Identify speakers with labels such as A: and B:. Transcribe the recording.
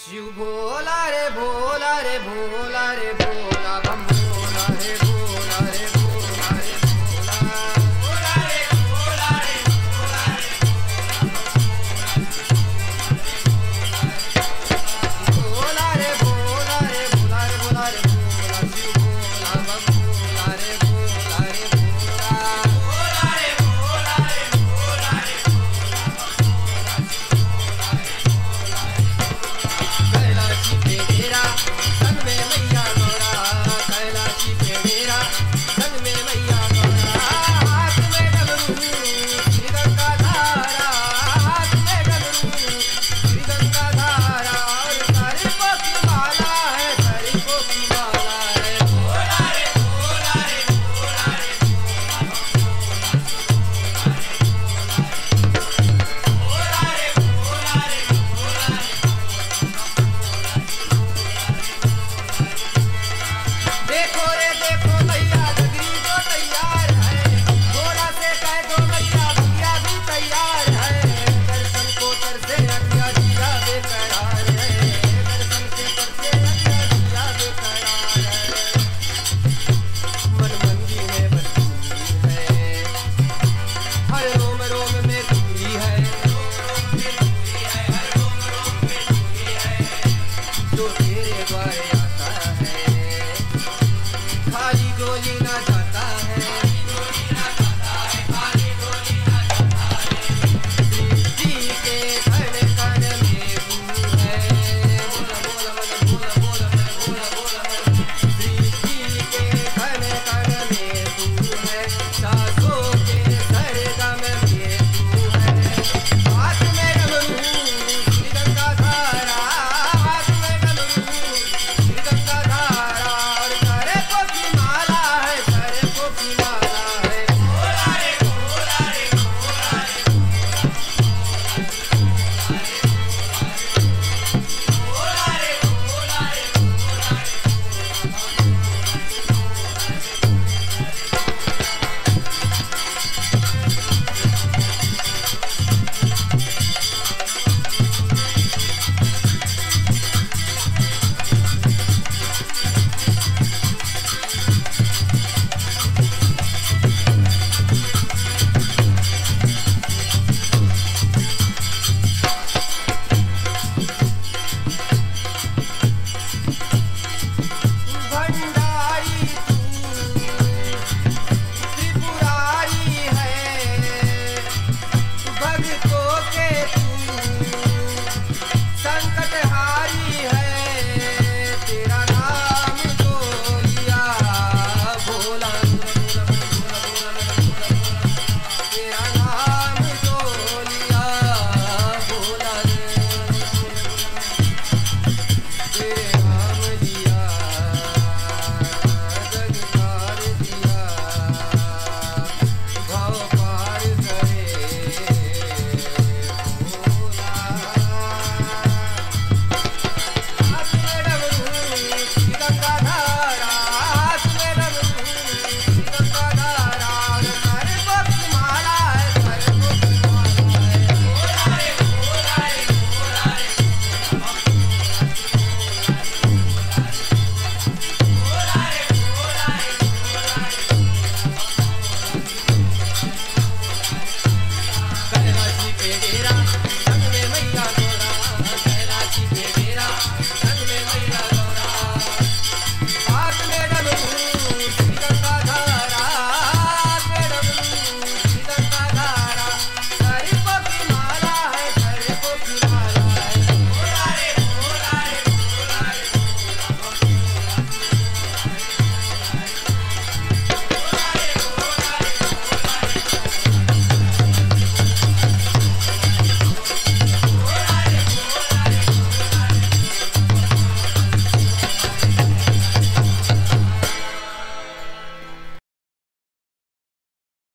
A: शिव भोला रे भोला रे भोला रे भोला बम भोला रे भोला रे भोला रे भोला रे भोला रे भोला रे भोला रे भोला रे भोला रे भोला शिव भोला बम भोला रे भोला रे भोला रे भोला रे भोला रे कैलाशी पे डेरा संग में मैया गौरा, कैलाशी पे डेरा संग में मैया गौरा, हाथ में डमरू श्री गंगा धारा, हाथ में डमरू श्री गंगा धारा, और तारीफों की माला है, तारीफों की माला है। भोला रे भोला रे भोला रे भोला रे भोला रे भोला रे। देखो रे देखो मैया डगरी जो तैयार है, घोड़ा से कह दो मैया भैया भी तैयार है, दर्शन को तरसे अखिया जिया बेकरार है, दर्शन के तरसे अखिया जिया बेकरार है। मन मंदिर में बसी है, हर रोम रोम में डूबी है, हर रोम रोम में डूबी है, जो